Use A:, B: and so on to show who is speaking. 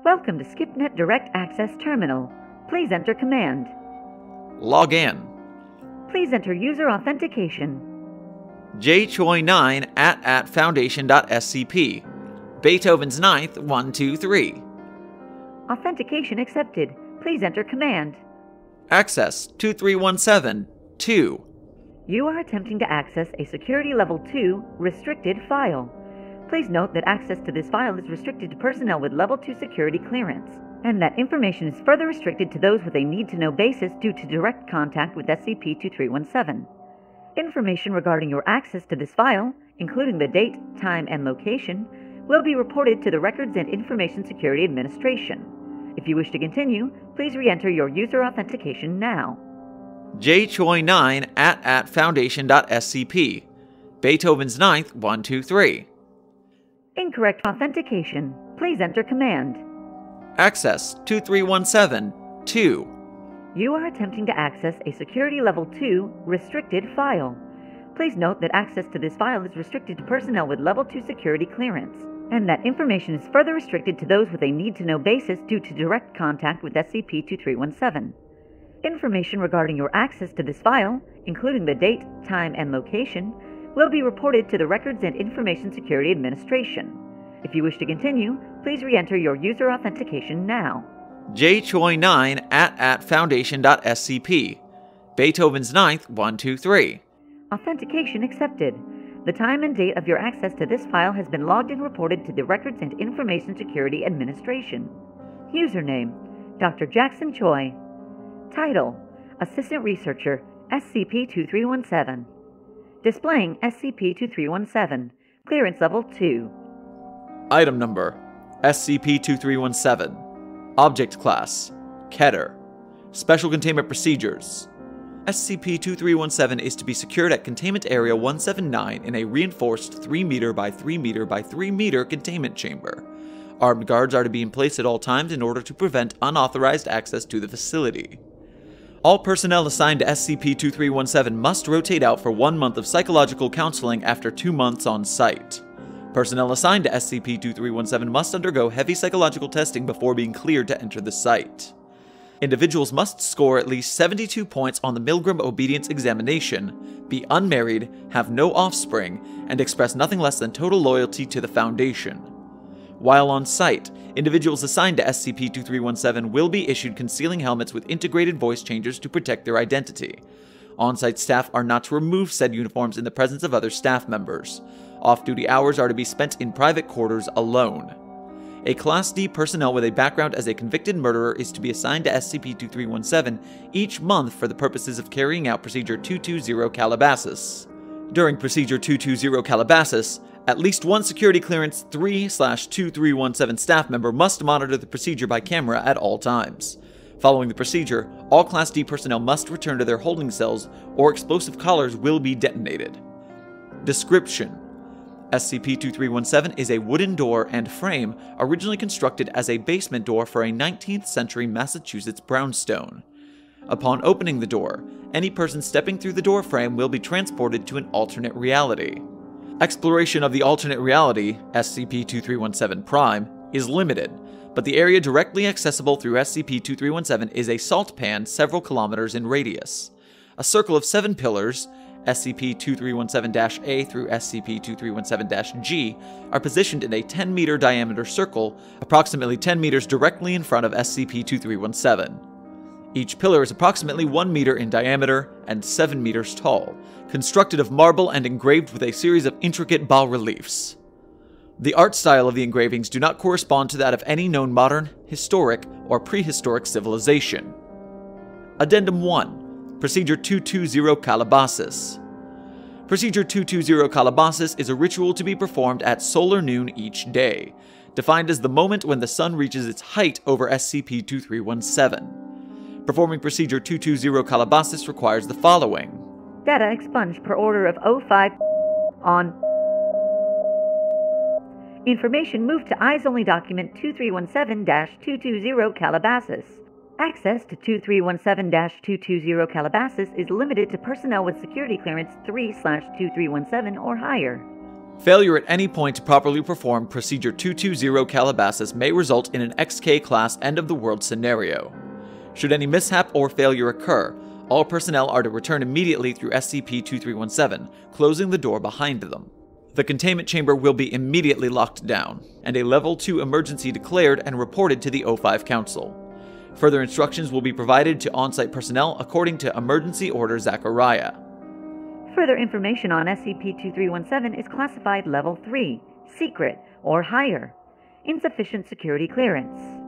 A: Welcome to SkipNet Direct Access Terminal. Please enter command.
B: Log in.
A: Please enter user authentication.
B: jchoi9 at foundation.scp. Beethoven's Ninth 1, 2, 3.
A: Authentication accepted. Please enter command.
B: Access 2317 2.
A: You are attempting to access a Security Level 2 restricted file. Please note that access to this file is restricted to personnel with Level 2 security clearance, and that information is further restricted to those with a need-to-know basis due to direct contact with SCP-2317. Information regarding your access to this file, including the date, time, and location, will be reported to the Records and Information Security Administration. If you wish to continue, please re-enter your user authentication now.
B: jchoi9 at foundation.scp. Beethoven's Ninth 1, 2, 3.
A: Incorrect authentication. Please enter command.
B: Access 2317 2.
A: You are attempting to access a Security Level 2 restricted file. Please note that access to this file is restricted to personnel with Level 2 security clearance, and that information is further restricted to those with a need-to-know basis due to direct contact with SCP-2317. Information regarding your access to this file, including the date, time, and location, will be reported to the Records and Information Security Administration. If you wish to continue, please re-enter your user authentication now.
B: jchoi9 at foundation.scp. Beethoven's Ninth 1, 2, 3.
A: Authentication accepted. The time and date of your access to this file has been logged and reported to the Records and Information Security Administration. Username: Dr. Jackson Choi. Title: Assistant Researcher, SCP-2317. Displaying SCP-2317. Clearance Level 2.
B: Item Number: SCP-2317. Object Class: Keter. Special Containment Procedures: SCP-2317 is to be secured at Containment Area 179 in a reinforced 3 meter by 3 meter by 3 meter containment chamber. Armed guards are to be in place at all times in order to prevent unauthorized access to the facility. All personnel assigned to SCP-2317 must rotate out for 1 month of psychological counseling after 2 months on site. Personnel assigned to SCP-2317 must undergo heavy psychological testing before being cleared to enter the site. Individuals must score at least 72 points on the Milgram Obedience Examination, be unmarried, have no offspring, and express nothing less than total loyalty to the Foundation. While on site, individuals assigned to SCP-2317 will be issued concealing helmets with integrated voice changers to protect their identity. On-site staff are not to remove said uniforms in the presence of other staff members. Off-duty hours are to be spent in private quarters alone. A Class D personnel with a background as a convicted murderer is to be assigned to SCP-2317 each month for the purposes of carrying out Procedure 220 Calabasas. During Procedure 220 Calabasas, at least one Security Clearance 3/2317 staff member must monitor the procedure by camera at all times. Following the procedure, all Class D personnel must return to their holding cells or explosive collars will be detonated. Description: SCP-2317 is a wooden door and frame originally constructed as a basement door for a 19th century Massachusetts brownstone. Upon opening the door, any person stepping through the door frame will be transported to an alternate reality. Exploration of the alternate reality, SCP-2317 Prime, is limited, but the area directly accessible through SCP-2317 is a salt pan several kilometers in radius. A circle of 7 pillars, SCP-2317-A through SCP-2317-G, are positioned in a 10-meter diameter circle, approximately 10 meters directly in front of SCP-2317. Each pillar is approximately 1 meter in diameter and 7 meters tall, constructed of marble and engraved with a series of intricate bas-reliefs. The art style of the engravings do not correspond to that of any known modern, historic, or prehistoric civilization. Addendum 1. Procedure 220 Calabasas. Procedure 220 Calabasas is a ritual to be performed at solar noon each day, defined as the moment when the sun reaches its height over SCP-2317. Performing Procedure 220 Calabasas requires the following.
A: Data expunged per order of 05 on. Information moved to Eyes-Only Document 2317-220 Calabasas. Access to 2317-220 Calabasas is limited to personnel with security clearance 3/2317 or higher.
B: Failure at any point to properly perform Procedure 220 Calabasas may result in an XK-class end-of-the-world scenario. Should any mishap or failure occur, all personnel are to return immediately through SCP-2317, closing the door behind them. The containment chamber will be immediately locked down, and a Level 2 emergency declared and reported to the O5 Council. Further instructions will be provided to on-site personnel according to Emergency Order Zachariah.
A: Further information on SCP-2317 is classified Level 3, Secret, or higher. Insufficient security clearance.